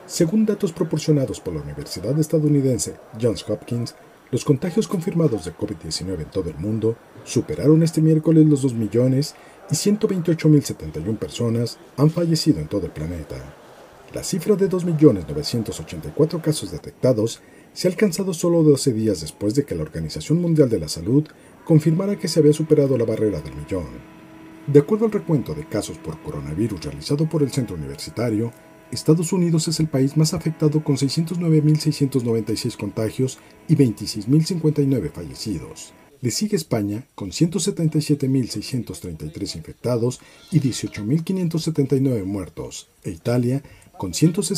Según datos proporcionados por la Universidad estadounidense Johns Hopkins, los contagios confirmados de COVID-19 en todo el mundo superaron este miércoles los 2 millones y 128.071 personas han fallecido en todo el planeta. La cifra de 2.984.000 casos detectados se ha alcanzado solo 12 días después de que la Organización Mundial de la Salud confirmara que se había superado la barrera del millón. De acuerdo al recuento de casos por coronavirus realizado por el Centro Universitario, Estados Unidos es el país más afectado con 609.696 contagios y 26.059 fallecidos. Le sigue España con 177.633 infectados y 18.579 muertos, e Italia con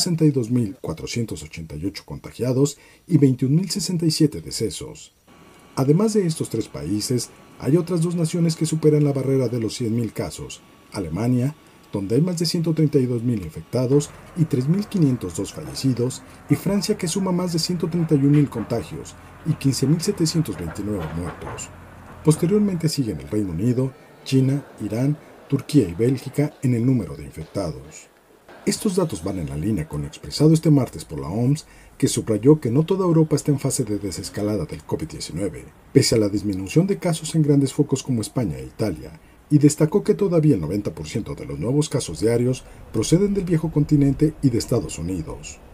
162.488 contagiados y 21.067 decesos. Además de estos tres países, hay otras dos naciones que superan la barrera de los 100.000 casos: Alemania, donde hay más de 132.000 infectados y 3.502 fallecidos, y Francia, que suma más de 131.000 contagios y 15.729 muertos. Posteriormente siguen el Reino Unido, China, Irán, Turquía y Bélgica en el número de infectados. Estos datos van en la línea con lo expresado este martes por la OMS, que subrayó que no toda Europa está en fase de desescalada del COVID-19, pese a la disminución de casos en grandes focos como España e Italia, y destacó que todavía el 90% de los nuevos casos diarios proceden del viejo continente y de Estados Unidos.